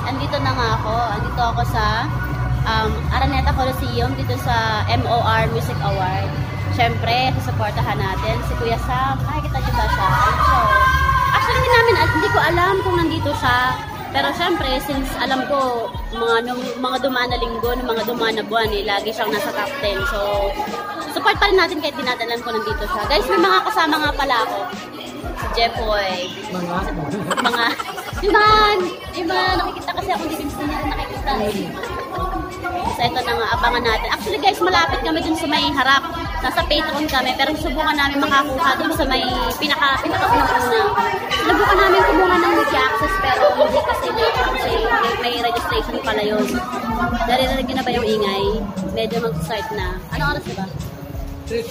andito na nga ako. Andito ako sa Araneta Coliseum dito sa M.O.R Music Award. Siyempre, susuportahan natin si Kuya Sam. Nakikita niyo ba siya? So, actually, hindi ko alam kung nandito siya. Pero siyempre, since alam ko, mga dumaan na linggo, mga dumaan na buwan, lagi siyang nasa top 10. So, support pa rin natin kahit di natin alam kung nandito siya. Guys, may mga kasama nga pala ako. Si Jeffoy. Iba, nakikita kasi ako dito sa niya, nakikita. So, ito na nga, abangan natin. Actually guys, malapit kami dun sa may harap. Nasa Patreon kami, pero subukan namin makakuha dun sa may pinaka-una. Subukan namin kumuha ng wiki access, pero hindi kasi may registration pala yun. Narinig na ba yung ingay? Medyo mag-start na. Ano oras diba? 6?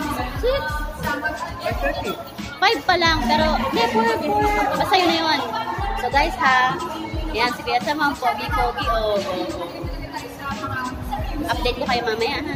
5 pa lang, pero may 4. Basta yun na yun. So guys ha, yan si Kuya Sam, pogi-pogi. Update ko kayo mamaya ha.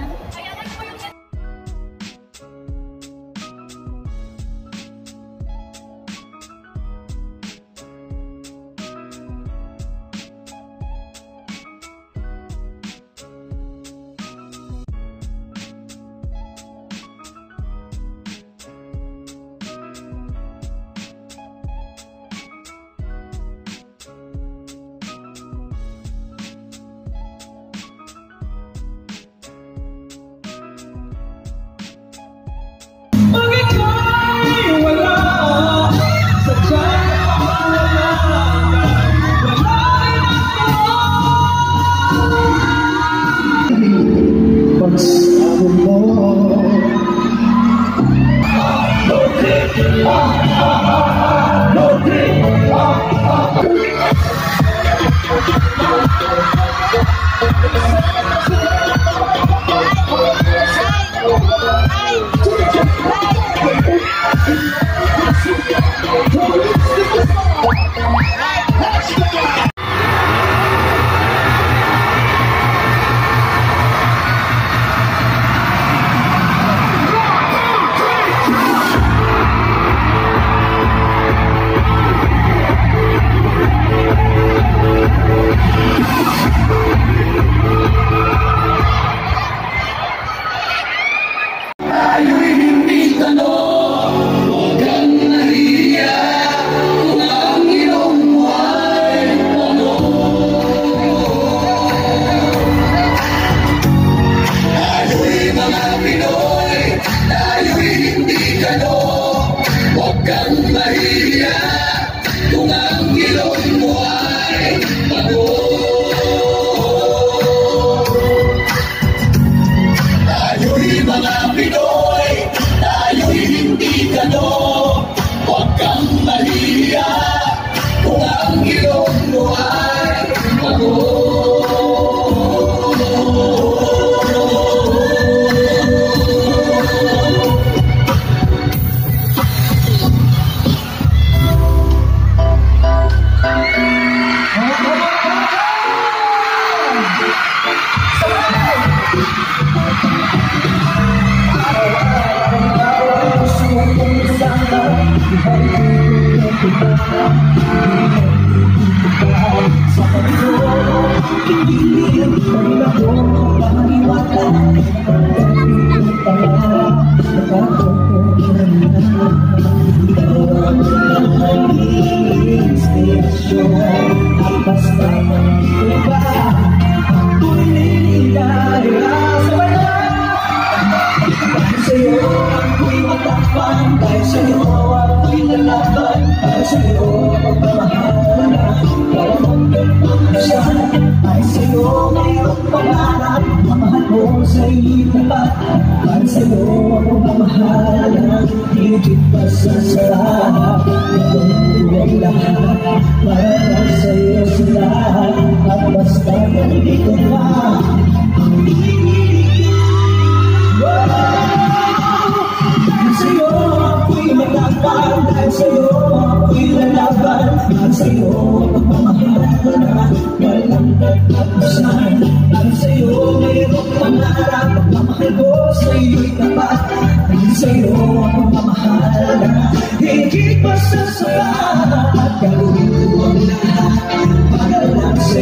Higit pa sa saya at gawin ko ang lahat para lang sa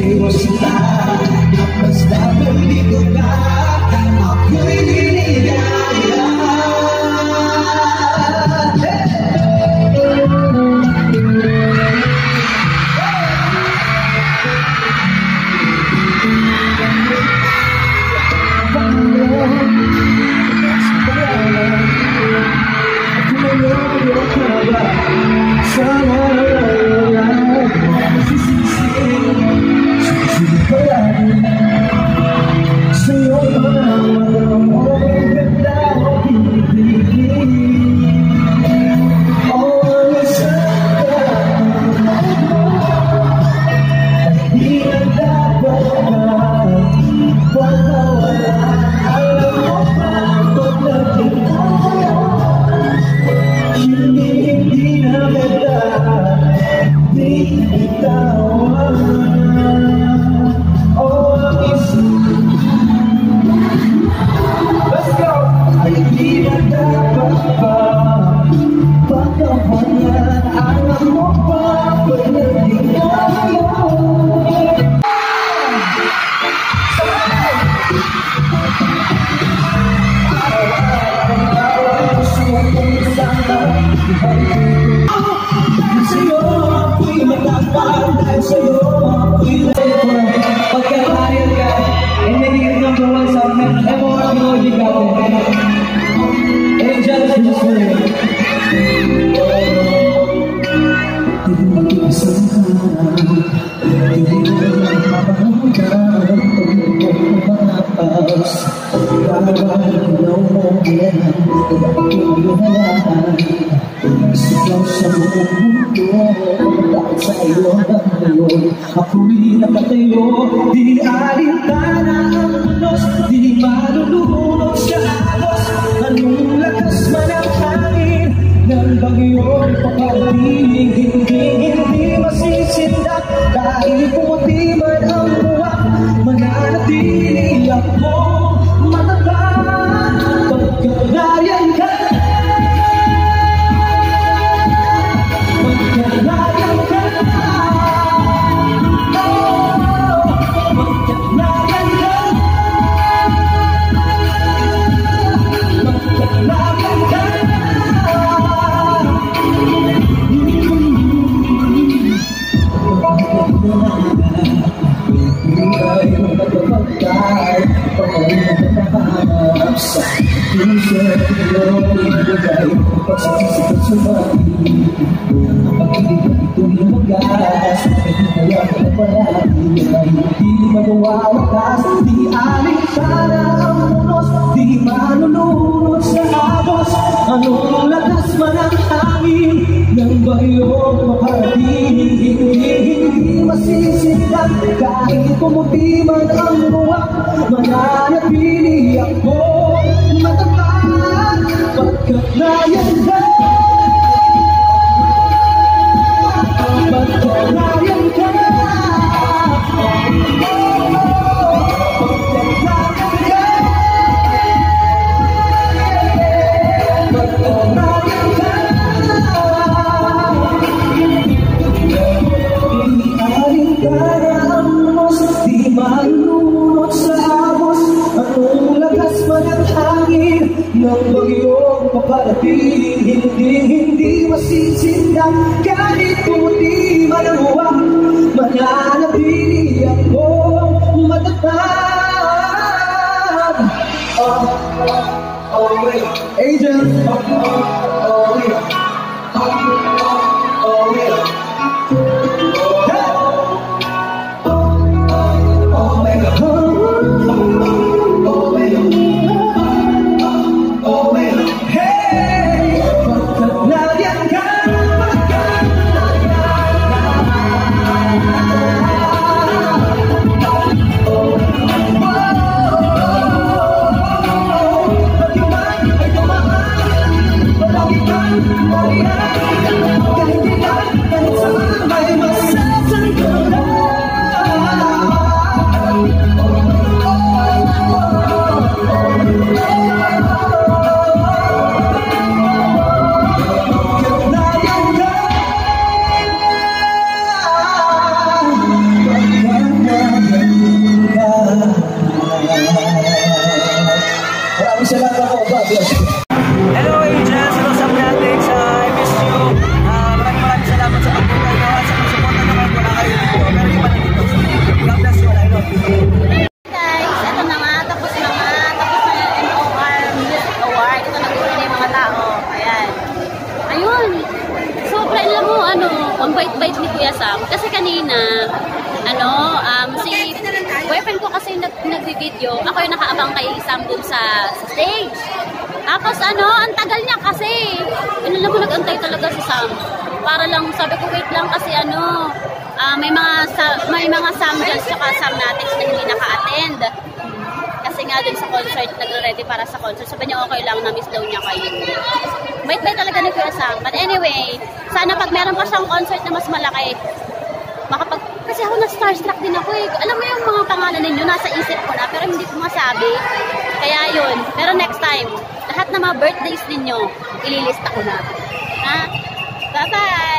Pagkakayag ka, and then you number one sa M.O.R. Melodic natin. Angels in the Spirit. Sigaw sa buong mundo, dahil sa iyo hanggang ngayon, ako'y nakatayo. Di alintana ang unos, di malulunod sa agos. Anong lakas man ang hangin ng bagyong paparating, hindi masisindak. Kahit pumuti man ang buwak, mananatili ako matatag. Pagkanayan ka, di magawawakas, di alintana ang unos, di malulunod sa agos. Anong lakas man ang hangin ng bagyong makarating, hindi masisindak. Kahit pumuti man ang buwak, mananatili ako matatag. Pagkanayan ka, pagkanayan ka, ng bagyong paparating, hindi masisindak. Kahit pumuti man ang huwak, mananatili ako matatag. Wait, Angels, wait, wait. Hello Angels, hello sa Planetics, I miss you. Maraming salamat sa pagpunta nyo at sa pagsuporta nyo kahit wala kayo dito. Pero iba na dito. God bless you, I love you. Guys, ito na nga, tapos na yung M.O.R. Music Award. Ito nag-uwi na yung mga tao. Ayan. Ayun. Sobra alam mo, ang bait-bait ni Kuya Sam. Kasi kanina, si boyfriend ko kasi nag-video. Ako yung nakaabang kay Sam dun sa stage. Tapos ang tagal niya kasi. Alam mo, nag-antay talaga si Sam. Para lang, sabi ko, wait lang kasi may mga Sam dyan tsaka Sam Natix na hindi naka-attend. Kasi nga dun sa concert, nagre-ready para sa concert. Sabi niya, okay lang, na-miss daw niya kayo. Bait-bait talaga ni Kuya Sam. But anyway, sana pag meron pa siyang concert na mas malaki, kasi ako na-starstruck din ako eh. Alam mo yung mga pangalan ninyo, nasa isip ko na, pero hindi ko masabi. Kaya yun. Pero next time, lahat ng mga birthdays ninyo, ililista ko na. Ha? Bye-bye!